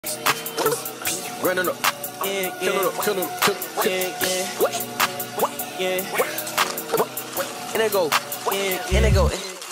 Running up, killing up, killing up, what? And it go, and it go,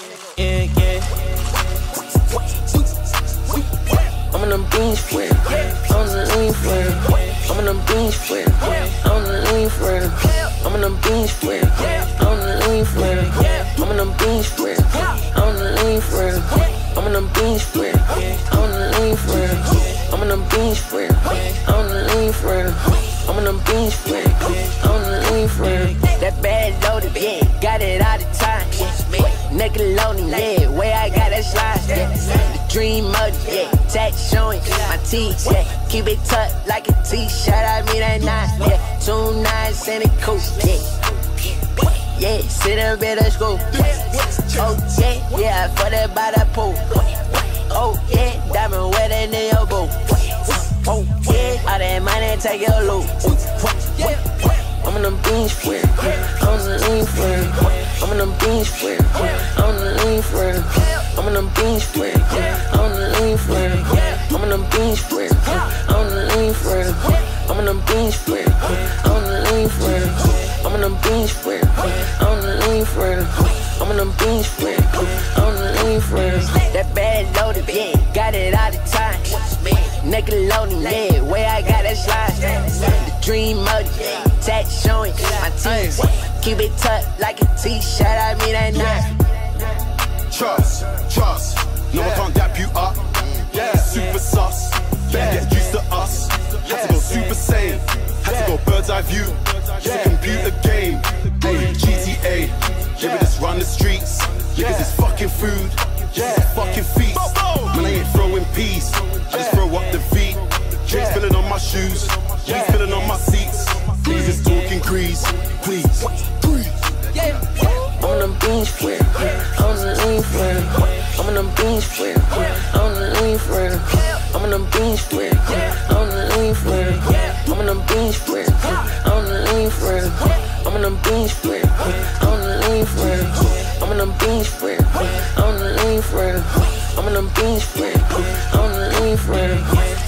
I'm in them beans for it. I'm in the lean for it. I'm in them beans for it. I'm in the lean for it. I'm in them beans for it. I'm in the lean for it. I'm in them beans for it. I'm in the lean for it. I'm in them beans for it. I'm in the lean for it. I'm in them beans for it. I'm in the lean for it. I'm in them beans for it. I'm in the lean for it. That bad loaded, yeah, got it all the time. Nickelodeon, yeah, way I got that slide, yeah. The dream mode, yeah, tat showing my teeth, yeah. Keep it tucked like a t-shirt, I mean that nice, yeah. 2 9s and a coupe, yeah. Yeah, sit up at the school. Oh yeah, yeah, for that by the pool. Oh yeah, diamond wedding in your boot. Oh yeah, all that money take your loot. I'm in them beans for it. I'm in the lean for it. I'm in them beans for it. I'm in the lean for it. I'm in them beans for it. I'm in the lean for it. I'm in them beans for it. I'm in the lean for it. I'm in them beans for it. I'm in the lean for it. I'm in them beans for it. I'm in the lean for it. I'm in them beans for it. I'm in the lean for it. That bad loaded, yeah, got it all the time. Nickelodeon, yeah, way I got that slide. The dream mode, yeah, tat showing my teeth. Keep it tucked like a t-shirt, I mean that nice. Trust, no one can't dap you up. Yeah, super sus, better get used to us. Had to go super saiyan, had to go bird's eye view. It's a computer game, hey, GTA. Yeah, we just run the streets, niggas is fucking food, yeah, fucking feast. Man, I ain't throwing peas, I just throw up the beat. Drinks spilling on my shoes, weed spilling on my seats. Niggas talking grease, please. I'm in them beans for it. I'm in the lean for it. I'm in them beans for it. I'm in the lean for it. I'm in them beans for it. I'm in the lean for it. I'm in them beans for it. I'm in the lean for it. I'm in them beans for it. I'm in the lean for it. I'm in them beans for it. I'm in the lean for it. I'm in them beans for it. I'm in the lean for it.